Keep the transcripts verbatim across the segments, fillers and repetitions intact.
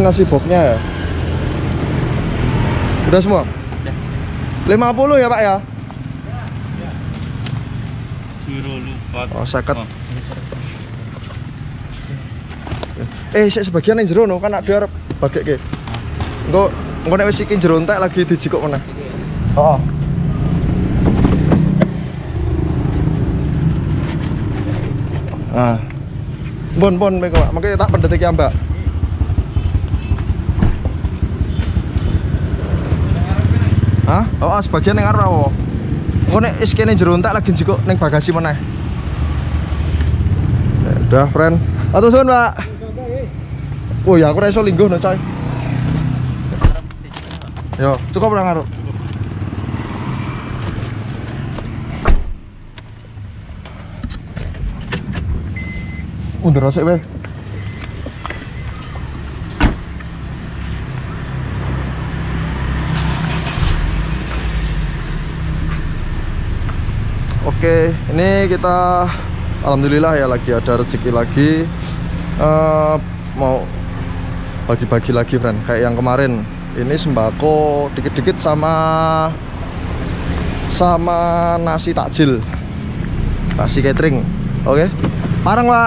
nasi boknya ya. Udah semua? Udah. lima puluh ya Pak ya? Suruh lupa. Oh, seket. Oh. Eh, sik sebagian yang jero no, kan ada arep bageke. Engko engko nek wis iki jero entek lagi dijikuk meneh. Heeh. Ah. Pun pun mengko mengko tak pendet iki Mbak. Hah? Oh, sebagian yang arep apa? Engko nek wis kene jero entek lagi dijikuk ning bagasi meneh. Ya udah, friend. Atur suwun, Pak. Oh ya, aku reso lingguh no coy. Yo, cukup orang ngarep. Undur sik weh. Oke, ini kita alhamdulillah ya lagi ada rezeki lagi. Uh, mau bagi-bagi lagi friend, kayak yang kemarin ini sembako dikit-dikit sama sama nasi takjil, nasi catering. Oke, parang Pak.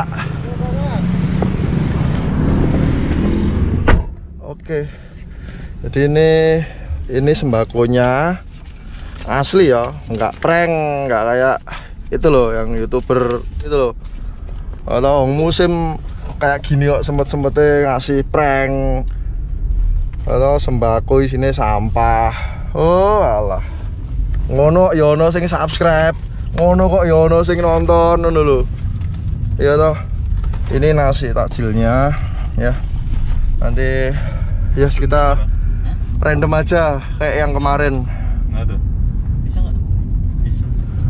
Oke, jadi ini ini sembakonya asli ya, nggak prank, nggak kayak itu loh yang youtuber itu loh. Kalau musim kayak gini kok sempet-sempetnya ngasih prank. Kalau sembako isinya sampah. Oh alah. Ngono yono sing subscribe, ngono kok yono sing nonton ngono lho. Iya toh. Ini nasi takjilnya ya. Nanti ya kita random aja kayak yang kemarin. Aduh. Bisa nggak? Bisa.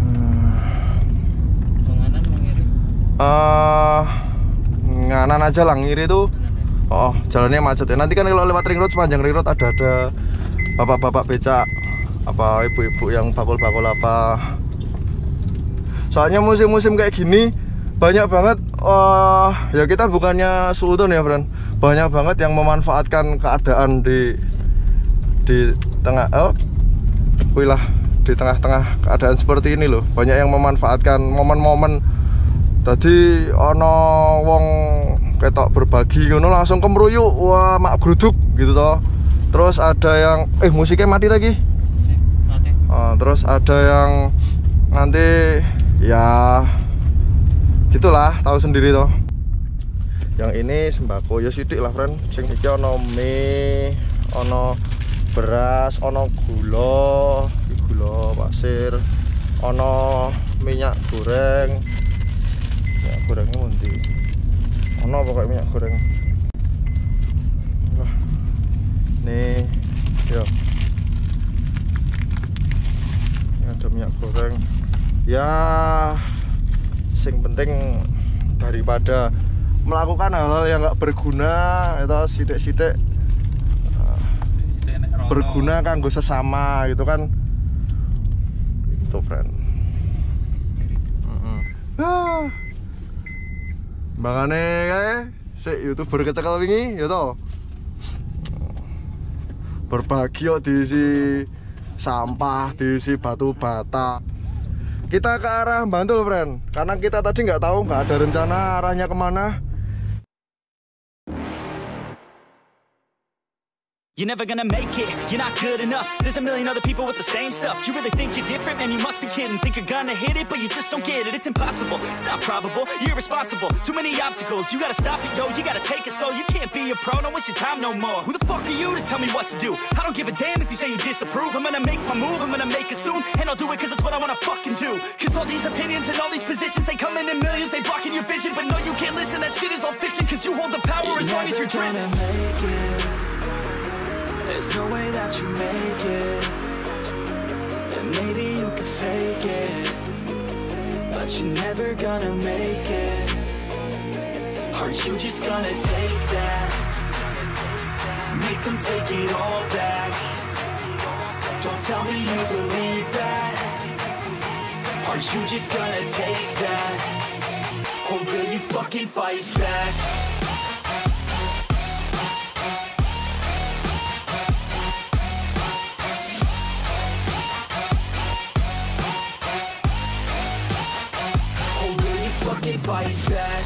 Penganan mau ngirim? Eh nganan aja lah, ngiri tuh. Oh, jalannya macet ya. Nanti kan kalau lewat ring road, sepanjang ring road ada ada bapak-bapak becak, apa ibu-ibu yang bakul-bakul apa. Soalnya musim-musim kayak gini banyak banget. Uh, ya kita bukannya suudon ya, friend. Banyak banget yang memanfaatkan keadaan di di tengah oh, wilah di tengah-tengah keadaan seperti ini loh. Banyak yang memanfaatkan momen-momen. Tadi ono wong ketok berbagi ngono langsung kemruyuk, wah mak gruduk gitu toh. Terus ada yang eh musiknya mati lagi. Mati. Oh, terus ada yang nanti ya gitulah, tahu sendiri toh. Yang ini sembako ya sidik lah, friend. Sing iki ono mie, ono beras, ono gula, gula pasir, ono minyak goreng. Minyak gorengnya mundi. Ono pokoknya minyak goreng. Wah. Nih, yo. Ini ada minyak goreng. Ya, sing penting daripada melakukan hal-hal yang nggak berguna, itu sidik-sidik uh, berguna kanggo sesama gitu kan. Itu friend. Uh-uh. Ah. Bangane kae sik YouTuber kecekel wingi ya toh. Berbagi kok diisi sampah, diisi batu bata. Kita ke arah Bantul, friend. Karena kita tadi nggak tahu, nggak ada rencana arahnya kemana. You're never gonna make it, you're not good enough. There's a million other people with the same stuff. You really think you're different? Man, you must be kidding. Think you're gonna hit it, but you just don't get it. It's impossible, it's not probable, you're irresponsible. Too many obstacles, you gotta stop it, yo. You gotta take it slow, you can't be a pro. Don't waste your time no more. Who the fuck are you to tell me what to do? I don't give a damn if you say you disapprove. I'm gonna make my move, I'm gonna make it soon. And I'll do it cause it's what I wanna fucking do. Cause all these opinions and all these positions, they come in in millions, they blocking your vision. But no, you can't listen, that shit is all fiction. Cause you hold the power as long as you're dreaming. There's no way that you make it. And maybe you can fake it, but you're never gonna make it. Aren't you just gonna take that? Make them take it all back. Don't tell me you believe that. Aren't you just gonna take that? Or will you fucking fight back? fight back.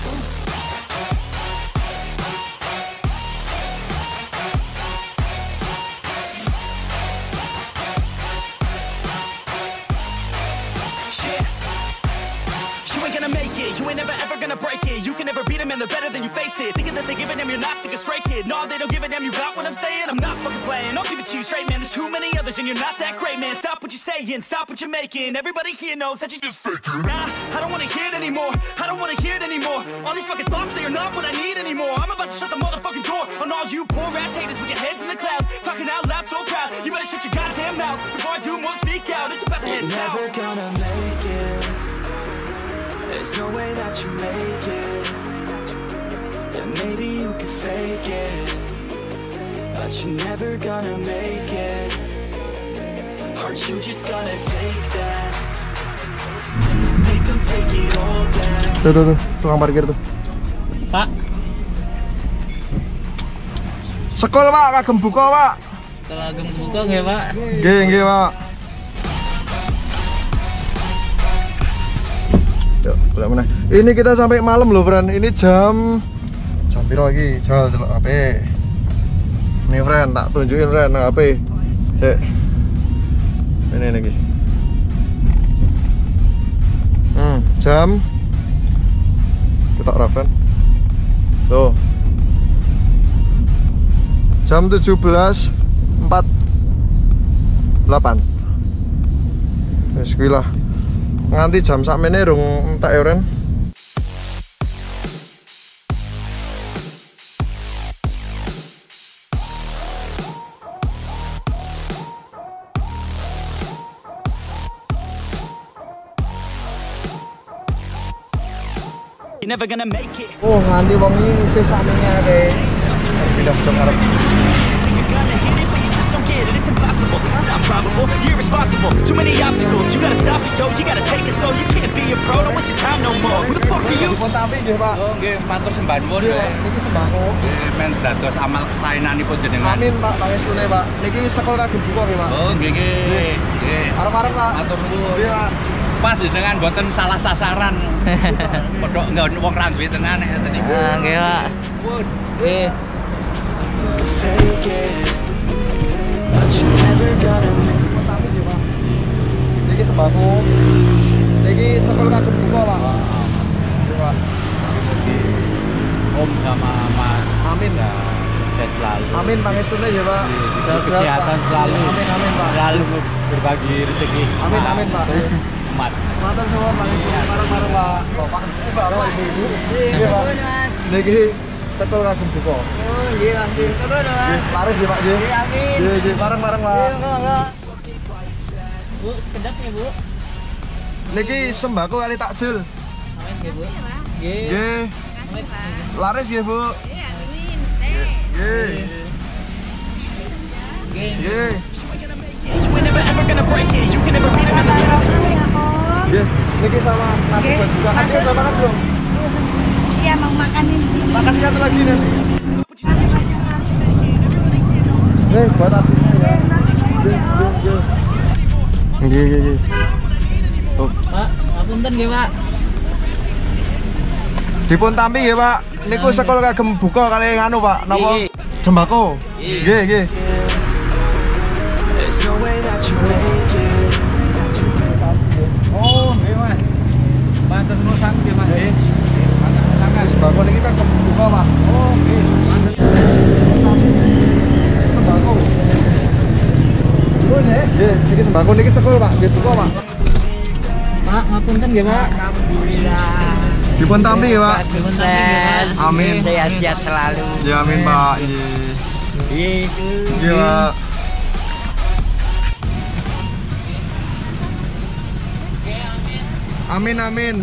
You ain't never ever gonna break it. You can never beat them and they're better than you face it. Thinking that they give a damn, you're not thinking straight, kid. No, they don't give a damn, you got what I'm saying? I'm not fucking playing, I'll give it to you straight, man. There's too many others and you're not that great, man. Stop what you're saying, stop what you're making. Everybody here knows that you just faking. Nah, I don't wanna hear it anymore, I don't wanna hear it anymore. All these fucking thoughts, they are not what I need anymore. I'm about to shut the motherfucking door on all you poor ass haters with your heads in the clouds, talking out loud so proud. You better shut your goddamn mouth before I do more, speak out. It's about to head You're south. never gonna make it. There's no way that you make it. And maybe you can fake it, but you're never gonna make it. Aren't you just gonna take that? Make them take it all back. Tuh tuh tuh, tukang parkir tuh. Pak, Sekol Pak, kagem buka Pak. Telagem busok ya Pak. Nggih nggih Pak. Yuk, boleh mana? Ini kita sampai malam loh, friend. Ini jam jam piro lagi? Jual delok H P. Nih, friend, tak tunjukin, friend, nang H P. Sik. Ini lagi. Hmm, jam kita rapen. Tuh. Jam tujuh belas empat puluh delapan. Wis kuwi lah. Nganti jam sakmene rung entek ya, Ren. You're never gonna make it. Oh, nganti wong iki isih sakmene akeh. Pindah jam arep. Think you're gonna hit it, but you just don't get it. It's impossible. It's not probable. You're irresponsible. Too many obstacles. You gotta stop it, though. You gotta take it slow. You can't be a pro. Don't waste your time no more. Who the fuck are you? Dipun tapi nggih, Pak. Oh nggih, matur sembah nuwun. Niki sembako. Nggih, men dados amal kesaenanipun jenengan. Amin, Pak, pangestune, Pak. Niki sekol kagem buka nggih, Pak. Oh nggih nggih. Nggih. Arep-arep, Pak. Matur nuwun. Nggih, Pak. Pas jenengan mboten salah sasaran. Podok enggak wong ra duwe tenan nek tadi. Ah, nggih Pak. Pun. Nggih. Fake it, but you're never gonna make it. Tapi nggih, Pak. Niki sembako. Niki sekol kagem buka, Pak. Nggih, Pak. Om sama Mas. Amin. Ya, sukses selalu. Amin, pangestune ya, Pak. Diberi kesehatan selalu. Amin, amin, Pak. Selalu berbagi rezeki. Amin, amin, Pak. Umat. Matur nuwun, pangestune bareng-bareng, Pak. Bapak, Bapak, Ibu. Nggih, Pak. Niki sekol kagem buka. Oh iya, amin. Terus Nggih, laris ya, Pak, nggih. Iya, amin. Nggih, nggih, bareng-bareng, Pak. Bu, sekedap ya Bu. Niki sembako kali takjil. Amin nggih Bu. Nggih. Nggih. Amin. Laris ya, Bu. Iya, amin. Teh. Nggih. Nggih. Nggih. You ain't never ever gonna break it. You can never beat them and they're better than you face it. Nggih. Niki sama nasi Nggih. buat buka. Ade udah makan belum? Iya, mau makan ini. Tak kasih satu lagi nasi. Eh, buat aku. Nggih, nggih, nggih. Nggih, nggih, nggih. Oh, Pak, ngapunten nggih Pak. dipun tampi nggih, Pak. Niku sekol kagem buka kali nganu, Pak. Napa? Jembako. Nggih, nggih. There's no way that you make it. Oh, nggih Mas. Matur nuwun sangat nggih Mas. Nggih. Sembako niki kagem buka, Pak. Oh, nggih. Sembako. Oh, nggih. Nggih, niki sembako niki sekol, Pak. Nggih buka, Pak. Pak, ngapunten nggih Pak. Dipun tampi nggih, Pak. Punten. Amin. Sehat-sehat selalu. Ya, amin, Pak. Nggih. Nggih. Nggih, Pak. Amin, amin.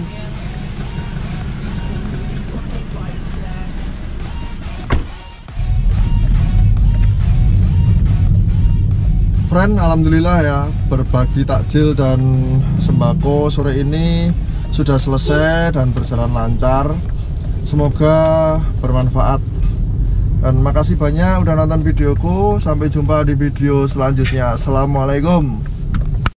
Friend, alhamdulillah ya, berbagi takjil dan sembako sore ini sudah selesai dan berjalan lancar. Semoga bermanfaat. Dan makasih banyak udah nonton videoku. Sampai jumpa di video selanjutnya. Assalamualaikum.